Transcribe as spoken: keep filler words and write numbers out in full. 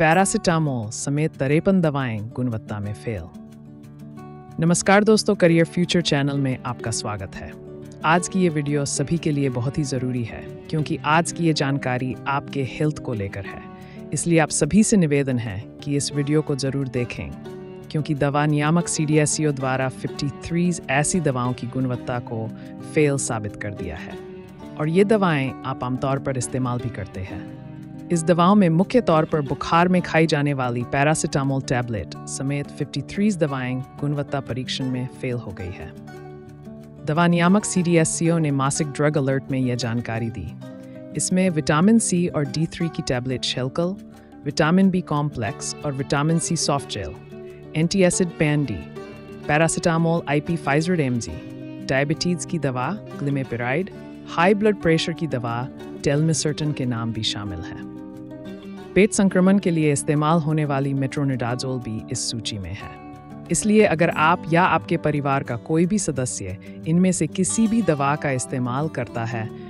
Paracetamol समेत तिरपन दवाएं गुणवत्ता में फेल। नमस्कार दोस्तों, करियर फ्यूचर चैनल में आपका स्वागत है। आज की ये वीडियो सभी के लिए बहुत ही ज़रूरी है क्योंकि आज की ये जानकारी आपके हेल्थ को लेकर है। इसलिए आप सभी से निवेदन है कि इस वीडियो को ज़रूर देखें क्योंकि दवा नियामक सी डी एस ई ओ द्वारा तिरेपन ऐसी दवाओं की गुणवत्ता को फेल साबित कर दिया है और ये दवाएं आप आमतौर पर इस्तेमाल भी करते हैं। इस दवाओं में मुख्य तौर पर बुखार में खाई जाने वाली पैरासिटामोल टैबलेट समेत तिरेपन दवाएं गुणवत्ता परीक्षण में फेल हो गई है। दवा नियामक सी डी एस ई ओ ने मासिक ड्रग अलर्ट में यह जानकारी दी। इसमें विटामिन सी और डी थ्री की tablet Shelcal, vitamin B complex और vitamin C soft gel, anti acid Pan D, paracetamol I P Pfizer M G, diabetes की दवा ग्लिमेपिराइड, हाई ब्लड प्रेशर की दवा टेलमिसर्टन के नाम भी शामिल हैं। पेट संक्रमण के लिए इस्तेमाल होने वाली मेट्रोनिडाजोल भी इस सूची में है। इसलिए अगर आप या आपके परिवार का कोई भी सदस्य इनमें से किसी भी दवा का इस्तेमाल करता है